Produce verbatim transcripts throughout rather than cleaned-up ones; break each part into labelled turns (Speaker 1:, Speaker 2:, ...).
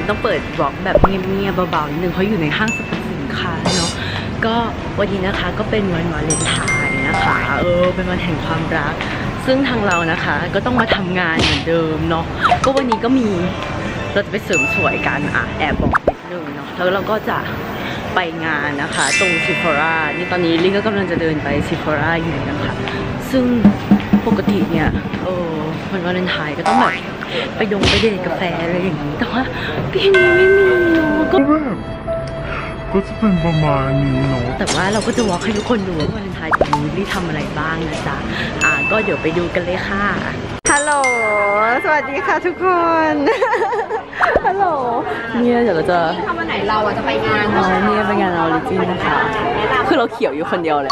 Speaker 1: ต้องเปิดบล็อกแบบเงียบๆเบาๆนิดนึงเพราะอยู่ในห้างสรรพสินค้าเนาะก็วันนี้นะคะก็เป็นวันวาเลนไทน์นะคะเออเป็นวันแห่งความรักซึ่งทางเรานะคะก็ต้องมาทำงานเหมือนเดิมเนาะก็วันนี้ก็มีเราจะไปเสริมสวยกันอ่ะแอบบอกนิดนึงเนาะแล้วเราก็จะไปงานนะคะตรงซิฟอร่านี่ตอนนี้ลิงก็กำลังจะเดินไปซิฟอร่าอยู่นะคะซึ่งปกติเนี่ยเออวันวาเลนไทน์ก็ต้องแบบไปดงไปเดทกาแฟอะไรอย่างนี้แต่ว่าปีนี้ไม่มีเนาะก็
Speaker 2: ก็จะเป็นประมาณนี้เนาะ
Speaker 1: แต่ว่าเราก็จะวอล์กให้ทุกคนดูว่าวาเลนไทน์ปีนี้ลิทำอะไรบ้างนะจ๊ะอ่าก็เดี๋ยวไปดูกันเลยค่ะฮัลโหลสวัสดีค่ะทุกคนฮัลโหลเนี่ยเดี๋ยวเราจะ
Speaker 3: ทำวันไหนเราอ่ะจะไปงานเนาะ
Speaker 1: เนี่ยไปงานออริจินนะคะคือเราเขียวอยู่คนเดียวเลย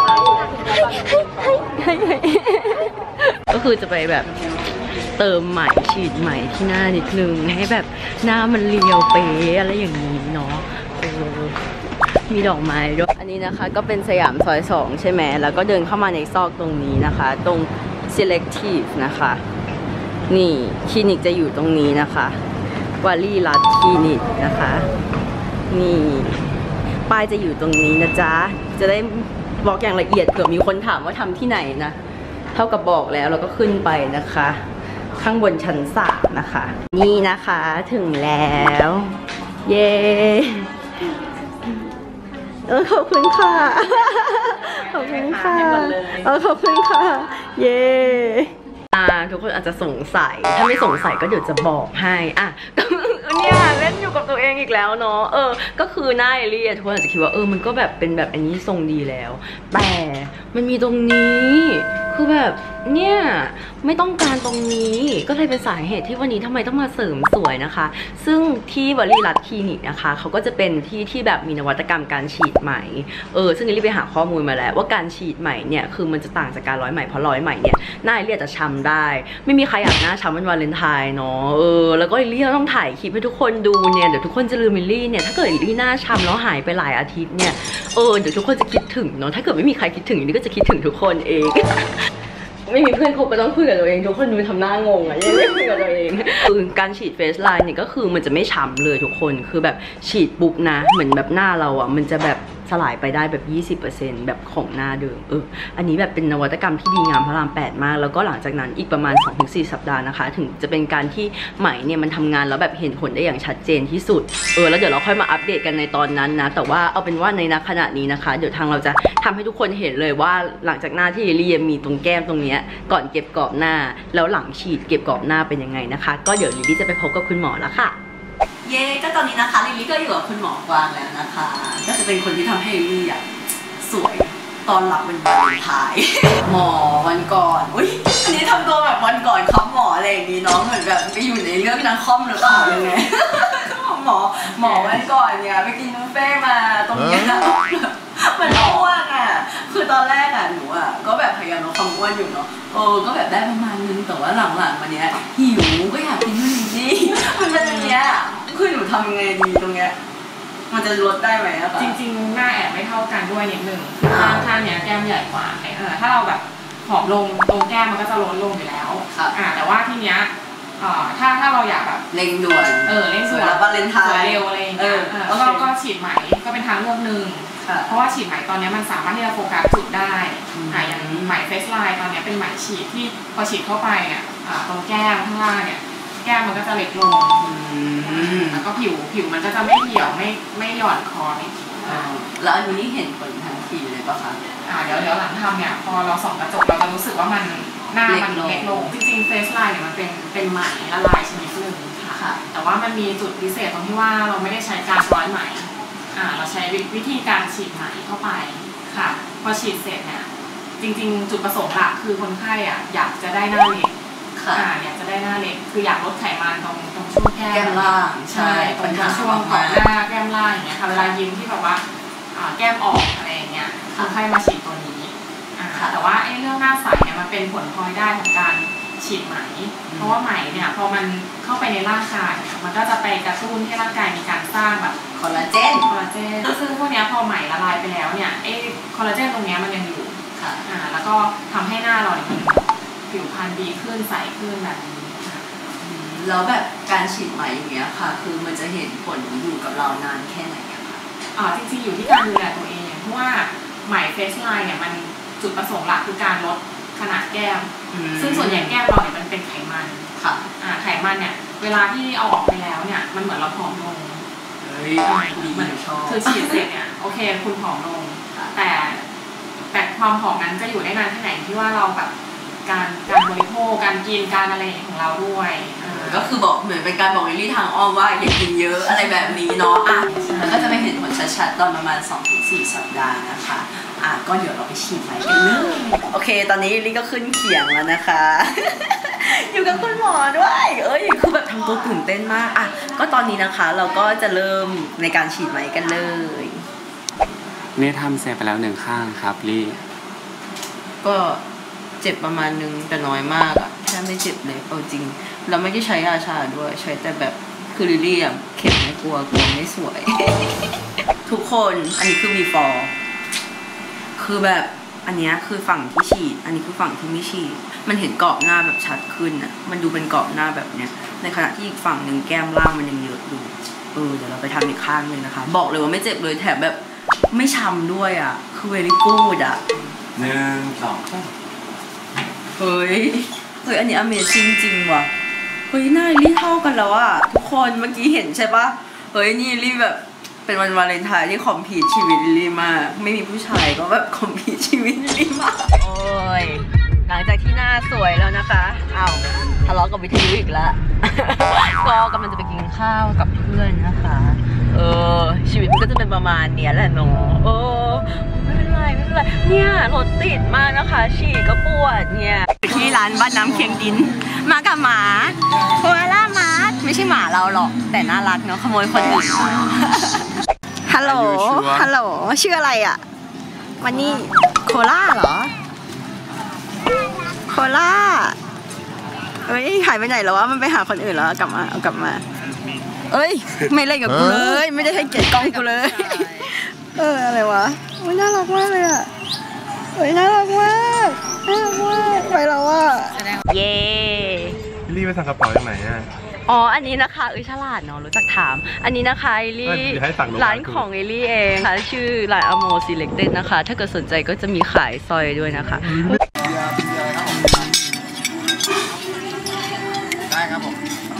Speaker 1: ก็คือจะไปแบบเติมใหม่ฉีดใหม่ที่หน้านิดนึงให้แบบหน้ามันเรียวเป๊ะอะไรอย่างนี้เนาะมีดอกไม้ด้วยอันนี้นะคะก็เป็นสยามซอยสองใช่ไหมแล้วก็เดินเข้ามาในซอกตรงนี้นะคะตรง selective นะคะนี่คลินิกจะอยู่ตรงนี้นะคะวาลีรัตคลินิกนะคะนี่ป้ายจะอยู่ตรงนี้นะจ๊ะจะได้บอกอย่างละเอียดเผื่อมีคนถามว่าทำที่ไหนนะเท่ากับบอกแล้วเราก็ขึ้นไปนะคะข้างบนชั้นสามนะคะนี่นะคะถึงแล้วเย้เออขอบคุณค่ะขอบคุณค่ะเออขอบคุณค่ะเย้อ่าทุกคนอาจจะสงสัยถ้าไม่สงสัยก็เดี๋ยวจะบอกให้อ่ะเนี่ยเล่นอยู่กับตัวเองอีกแล้วเนาะเออก็คือหน้าเอลี่ทุกคนอาจจะคิดว่าเออมันก็แบบเป็นแบบอันนี้ทรงดีแล้วแต่มันมีตรงนี้คือแบบเนี่ยไม่ต้องการตรงนี้ก็เลยเป็นสาเหตุที่วันนี้ทำไมต้องมาเสริมสวยนะคะซึ่งที่วลีรัตคลินิกนะคะเขาก็จะเป็นที่ที่แบบมีนวัตกรรมการฉีดไหมเออซึ่งรีบไปหาข้อมูลมาแล้วว่าการฉีดไหมเนี่ยคือมันจะต่างจากการร้อยไหมเพราะร้อยไหมเนี่ยหน้าเอลี่จะช้ำได้ไม่มีใครอยากหน้าช้ำวันวาเลนไทน์เนาะเออแล้วก็เอลี่ต้องถ่ายคลิปให้ทุกคนดูเนี่ยเดี๋ยวทุกคนจะลืมเอลี่เนี่ยถ้าเกิดเอลี่หน้าช้ำแล้วหายไปหลายอาทิตย์เนี่ยเออเดี๋ยวทุกคนจะคิดถึงเนาะถ้าเกิดไม่มีใครคิดถึงเอลี่ก็จะคิดถึงทุกคนเองไม่มีเพื่อนคบก็ต้องคุยกับตัวเองทุกคนดูทำหน้างงอ่ะยังไม่คุยกับตัวเองคือการฉีดเฟสไลน์เนี่ยก็คือมันจะไม่ช้ำเลยทุกคนคือแบบฉีดปุ๊บนะเหมือนแบบหน้าเราอ่ะมันจะแบบสลายไปได้แบบ ยี่สิบเปอร์เซ็นต์ แบบของหน้าเดิมเอออันนี้แบบเป็นนวัตกรรมที่ดีงามพระรามแปดมากแล้วก็หลังจากนั้นอีกประมาณ สองถึงสี่ สัปดาห์นะคะถึงจะเป็นการที่ไหมเนี่ยมันทำงานแล้วแบบเห็นผลได้อย่างชัดเจนที่สุดเออแล้วเดี๋ยวเราค่อยมาอัปเดตกันในตอนนั้นนะแต่ว่าเอาเป็นว่าในณขณะนี้นะคะเดี๋ยวทางเราจะทำให้ทุกคนเห็นเลยว่าหลังจากหน้าที่เอลี่มีตรงแก้มตรงนี้ก่อนเก็บกรอบหน้าแล้วหลังฉีดเก็บกรอบหน้าเป็นยังไงนะคะก็เดี๋ยวลิลลี่จะไปพบกับคุณหมอแล้วค่ะเย้ก็ตอนนี้นะคะลิลลี่ก็อยู่กับคุณหมอกวางแล้วนะคะก็จะเป็นคนที่ทำให้ลิลลี่อ่ะสวยตอนหลับเป็นวาเลนไทน์หมอวันก่อนอุ้ยอันนี้ทำตัวแบบวันก่อนครับหมออะไรอย่างนี้น้องเหมือนแบบไปอยู่ในเรื่องนักคอมหรือเปล่ายังไงหมอหมอวันก่อนเนี่ยไปกินบุฟเฟ่มาตรงนี้นะมันอ้วนอ่ะคือตอนแรกอ่ะหนูอ่ะก็แบบพยายามลดความอ้วนอยู่เนาะเออก็แบบได้ประมาณนึงแต่ว่าหลังๆมาเนี้ยหิวก็อยากกินนู่นนี่มันเป็นอย่างเงี้ยคือหนูทำยังไงดีตรงเนี้ยมันจะลดได้ไหมอะคะ
Speaker 3: จริงๆหน้าแอบไม่เท่ากันด้วยนิดนึงข้างข้างเนี้ยแก้มใหญ่กว่าเออถ้าเราแบบผอมลงตรงแก้มมันก็จะลดลงอยู่แล้วอ่าแต่ว่าทีเนี้ยถ้าถ้าเราอยากแบบ
Speaker 1: เร่งด่วน
Speaker 3: เออเร่งด่วน
Speaker 1: แล้ววาเลนไทน์
Speaker 3: เร็วอะไรอย่างเงี้ยแล้วก็ก็ฉีดไหมก็เป็นทางเลือกหนึ่งเพราะว่าฉีดไหมตอนนี้มันสามารถที่จะโฟกัสจุดได้อ่าอย่างไหมเฟสไลน์ตอนนี้เป็นไหมฉีดที่พอฉีดเข้าไปเนี่ยตรงแก้มข้างล่างเนี่ยแก้มมันก็จะเล็กลงแล้วก็ผิวผิวมันก็จะไม่เหี่ยวไม่ไม่หย่อนคอไม่
Speaker 1: แล้วอันนี้เห็นผลทันทีเลยป่ะคะ
Speaker 3: อ่าเดี๋ยวเดี๋ยวหลังทำเนี่ยพอเราส่องกระจกเราจะรู้สึกว่ามันหน้ามันเล็กลงจริงๆเฟสไลน์เนี่ยมันเป็นเป็นไหมละลายชนิดหนึ่งค่ะแต่ว่ามันมีจุดพิเศษตรงที่ว่าเราไม่ได้ใช้การร้อยไหมอ่าเราใช้วิธีการฉีดไหมเข้าไปค่ะพอฉีดเสร็จเนี่ยจริงๆจุดประสงค์หลักคือคนไข้อ่ะอยากจะได้หน้าเล็กอ่าอยากจะได้หน้าเล็กคืออยากลดไขมันตรงตรงช่วงแก้ม
Speaker 1: ล่าง
Speaker 3: ใช่ตรงช่วงของหน้าแก้มล่างอย่างเงี้ยค่ะเวลายิ้มที่แบบว่าแก้มออกอะไรอย่างเงี้ยคนไข้มาฉีดตัวนี้แต่ว่าไอ้เรื่องหน้าใสเนี่ยมันเป็นผลพลอยได้ของการฉีดไหมเพราะว่าไหมเนี่ยพอมันเข้าไปในร่างกายมันก็จะไปกระตุ้นให้ร่างกายมีการสร้างแบบ
Speaker 1: คอลลาเจน
Speaker 3: คอลลาเจนซึ่งพวกนี้พอไหมละลายไปแล้วเนี่ยไอ้คอลลาเจนตรงนี้มันยังอยู่อ่าแล้วก็ทำให้หน้าเราเนี่ยผิวพรรณดีขึ้นใสขึ้นแบบนี้
Speaker 1: แล้วแบบการฉีดไหมอย่างเงี้ยค่ะคือมันจะเห็นผลอยู่กับเรานานแค่ไหนอะคะ
Speaker 3: อ่าจริงๆอยู่ที่การดูแลตัวเองเพราะว่าไหมเฟสไลน์เนี่ยมันจุดประสงค์หลักคือการลดขนาดแก้มซึ่งส่วนใหญ่แก้มเราเนี่ยมันเป็นไขมัน
Speaker 1: ค่ะ
Speaker 3: อ่าไขมันเนี่ยเวลาที่เอาออกไปแล้วเนี่ยมันเหมือนเราผอมลง
Speaker 1: เฮ้ยดีเหมือนชอบ
Speaker 3: คือฉีดเสร็จเนี่ยโอเคคุณผอมลงแต่แต่ความผอมนั้นจะอยู่ได้นานแค่ไหนที่ว่าเราแบบการการบริโภคการกินการอะไรของเราด้วย
Speaker 1: ก็คือบอกเหมือนเป็นการบอกลิลลี่ทางอ้อมว่าอย่ากินเยอะอะไรแบบนี้เนาะอ่ะแล้วก็จะไปเห็นผลชัดๆตอนประมาณ สองถึงสี่ สัปดาห์นะคะอ่ะก็เดี๋ยวเราไปฉีดไหมกันเลยโอเคตอนนี้ลิลลี่ก็ขึ้นเขียงแล้วนะคะ อยู่กับคุณหมอด้วยเอ้ยคือแบบทำตัวตื่นเต้นมากอ่ะก็ตอนนี้นะคะเราก็จะเริ่มในการฉีดไหมกันเลย
Speaker 4: นี่ทำเสร็จไปแล้วหนึ่งข้างครับลี่
Speaker 1: ก็เจ็บประมาณนึงแต่น้อยมากอะแค่ไม่เจ็บเลยเอาจริงเราไม่ได้ใช้ยาชาด้วยใช้แต่แบบคือลิลลี่อะเข็มไม่กลัวกลัวไม่สวย ทุกคนอันนี้คือ before คือแบบอันนี้คือฝั่งที่ฉีดอันนี้คือฝั่งที่ไม่ฉีดมันเห็นกรอบหน้าแบบชัดขึ้นอะมันดูเป็นกรอบหน้าแบบเนี้ยในขณะที่อีกฝั่งหนึ่งแก้มล่างมันยังเยอะดูเออเดี๋ยวเราไปทำอีกข้างนึงนะคะบอกเลยว่าไม่เจ็บเลยแถมแบบไม่ช้ำด้วยอะคือ very good อะ
Speaker 4: หนึ่งสอง
Speaker 1: เฮ้ยเฮ้ยอันนี้ Amazing จริงว่ะเฮ้ยหน้าลิลลี่เท่ากันแล้วอะทุกคนเมื่อกี้เห็นใช่ปะเฮ้ยนี่ลิลลี่แบบเป็นวันวาเลนไทน์ที่คอมพีทชีวิตลิลลี่มากไม่มีผู้ชายก็แบบคอมพีทชีวิตลิลลี่มากโอ้ยหลังจากที่หน้าสวยแล้วนะคะอ้าวทะเลาะกับวิทยุอีกแล้ว ก็กำลังจะไปกินข้าวกับเพื่อนนะคะเออชีวิตมันก็จะเป็นประมาณเนี้ยแหละเนาะเออไม่เป็นไรไม่เป็นไรเนี่ยรถติดมากนะคะฉี่ก็ปวดเนี่ยที่ร้านบ้านน้ำเคียงดินมากับหมาโคอาล่ามาไม่ใช่หมาเราหรอกแต่น่ารักเนาะขโมยคนอื่นฮัลโหลฮัลโหลชื่ออะไรอ่ะวันนี้โคล่าเหรอโคล่าเอ้ยหายไปไหนแล้ววะมันไปหาคนอื่นแล้วกลับมาเอากลับมาเอ้ยไม่เล่นกับกูเลยไม่ได้ให้เกียรติกล้องกูเลยเอออะไรวะมันน่ารักมากเลยอ่ะเฮ้ยน่ารักมากน่ารักมากไปแล้วอ่ะเย้
Speaker 2: ลี่ไปสั่งกระเป๋าจากไหนอ่ะ
Speaker 1: อ๋ออันนี้นะคะเอ้ยฉลาดเนาะรู้จักถามอันนี้นะคะเอลี่ร้านของเอลี่เองค่ะชื่อร้านอโมซีเล็กเต็ดนะคะถ้าเกิดสนใจก็จะมีขายซอยด้วยนะคะ
Speaker 4: ได้ครับผม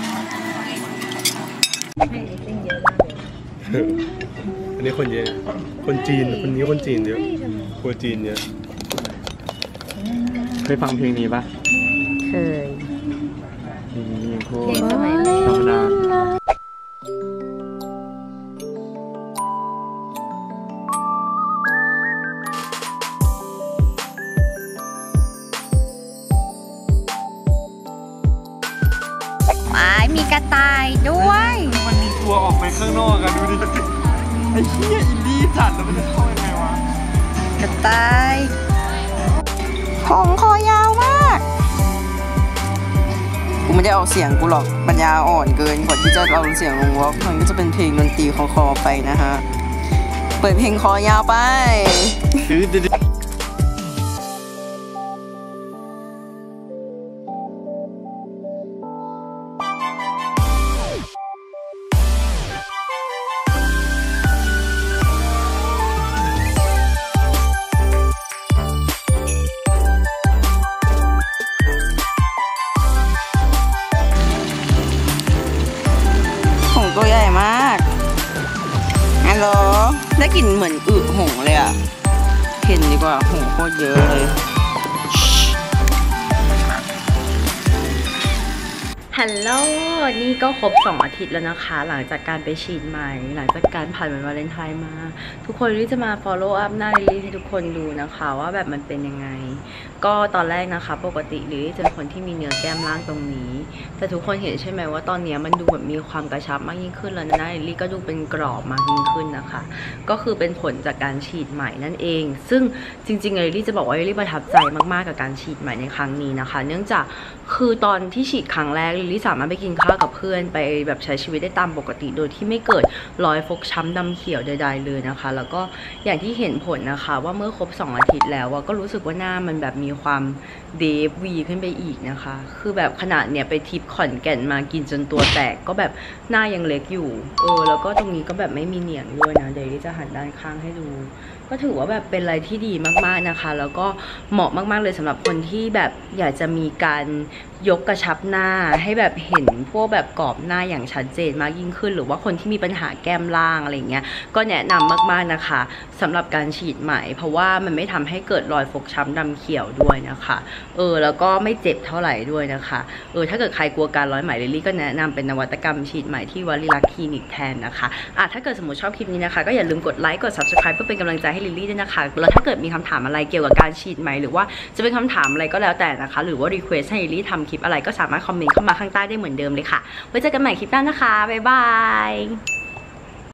Speaker 2: อันนี้คนเยอะคนจีนคนนี้คนจีนเยอะคนจีนเยอะ
Speaker 4: เคยฟังเพลงนี้ปะ
Speaker 1: เคย
Speaker 4: เพลงโคตรธรรมดา
Speaker 1: มีกระต่ายด้วย
Speaker 4: มันมีตัวออกไปข้างนอกกันดูดิไอ้เหี้ยอินดี้จัดแล้วมันจะเข้ายังไงวะ
Speaker 1: กระต่ายผมคอยาวมากกูไม่ได้ออกเสียงกูหรอกปัญญาอ่อนเกินกว่าที่จะเอาเสียงลงวอล์กมันก็จะเป็นเพลงดนตรีคอๆไปนะฮะเปิดเพลงคอยาวไปตัวใหญ่มากฮัลโหลได้กลิ่นเหมือนอึหงเลยอ่ะเห็นดีกว่าหงโคตรเยอะเลยฮัลโหลนี่ก็ครบสองอาทิตย์แล้วนะคะหลังจากการไปฉีดใหม่หลังจากการผ่านวันวาเลนไทน์มาทุกคนลิลลี่จะมา follow up หน้าลิลลี่ให้ทุกคนดูนะคะว่าแบบมันเป็นยังไงก็ตอนแรกนะคะปกติลิลลี่จะเป็นคนที่มีเนื้อแก้มล่างตรงนี้แต่ทุกคนเห็นใช่ไหมว่าตอนนี้มันดูแบบมีความกระชับมากยิ่งขึ้นแล้วนะลิลลี่ก็ดูเป็นกรอบมากยิ่งขึ้นนะคะก็คือเป็นผลจากการฉีดใหม่นั่นเองซึ่งจริงๆลิลลี่จะบอกว่าลิลลี่ประทับใจมากๆกับการฉีดใหม่ในครั้งนี้นะคะเนื่องจากคือตอนที่ฉีดครั้งแรกลิลลิลลี่สามารถไปกินข้าวกับเพื่อนไปแบบใช้ชีวิตได้ตามปกติโดยที่ไม่เกิดรอยฟกช้ำดำเขียวใดๆเลยนะคะแล้วก็อย่างที่เห็นผลนะคะว่าเมื่อครบสองอาทิตย์แล้วก็รู้สึกว่าหน้ามันแบบมีความเดฟวีขึ้นไปอีกนะคะคือแบบขนาดเนี่ยไปทริปขอนแก่นมากินจนตัวแตกก็แบบหน้ายังเล็กอยู่เออแล้วก็ตรงนี้ก็แบบไม่มีเหนียงด้วยนะเดี๋ยวจะหันด้านข้างให้ดูก็ถือว่าแบบเป็นอะไรที่ดีมากๆนะคะแล้วก็เหมาะมากๆเลยสำหรับคนที่แบบอยากจะมีการยกกระชับหน้าให้แบบเห็นพวกแบบกรอบหน้าอย่างชัดเจนมากยิ่งขึ้นหรือว่าคนที่มีปัญหาแก้มล่างอะไรเงี้ยก็แนะนำมากๆนะคะสำหรับการฉีดไหมเพราะว่ามันไม่ทำให้เกิดรอยฟกช้ำดำเขียวด้วยนะคะเออแล้วก็ไม่เจ็บเท่าไหร่ด้วยนะคะเออถ้าเกิดใครกลัวการร้อยไหมลิลลี่ก็แนะนำเป็นนวัตกรรมฉีดไหมที่วลีลักษณ์คลินิกแทนนะคะอ่ะถ้าเกิดสมมติชอบคลิปนี้นะคะก็อย่าลืมกดไลค์กด ซับสไครบ์ เพื่อเป็นกำลังใจให้ลิลลี่ด้วยนะคะแล้วถ้าเกิดมีคำถามอะไรเกี่ยวกับการฉีดไหมหรือว่าจะเป็นคำถามอะไรก็แล้วแต่นะคะหรือว่ารีเควสให้ลิลลี่ทำคลิปอะไรก็สามารถคอมเมนต์เข้ามาข้างใต้ได้เหมือนเดิมเลยค่ะไว้เจอกันใหม่คลิปหน้านะคะบ๊ายบาย